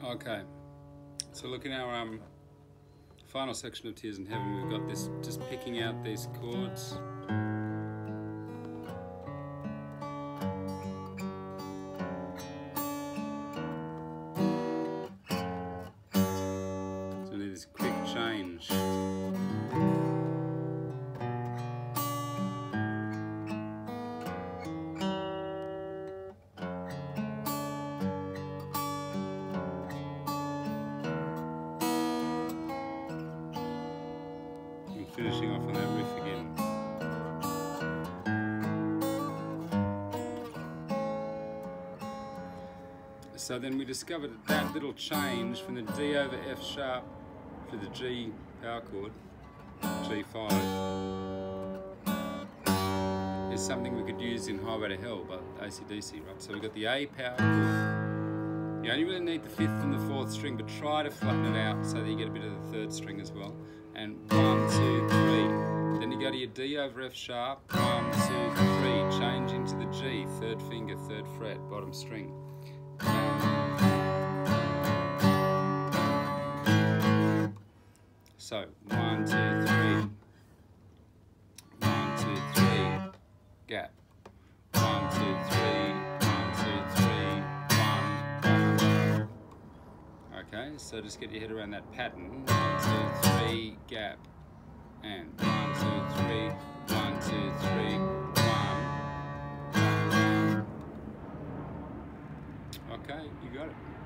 Okay, so look in our final section of Tears in Heaven. We've got this, just picking out these chords. So we need this quick change. Finishing off on that riff again. So then we discovered that little change from the D over F sharp to the G power chord, G5, is something we could use in Highway to Hell by AC/DC, right? So we've got the A power chord. You only really need the 5th and the 4th string, but try to flatten it out so that you get a bit of the 3rd string as well. And 1, 2, 3. Then you go to your D over F sharp, 1, 2, 3, change into the G, 3rd finger, 3rd fret, bottom string. So 1, 2, 3. 1, 2, 3. Gap. 1, 2, 3. 1, 2, 3. 1. Okay, so just get your head around that pattern. 1, 2, 3, gap, and 1, 2, 3, 1, 2, 3, 1. Okay, you got it.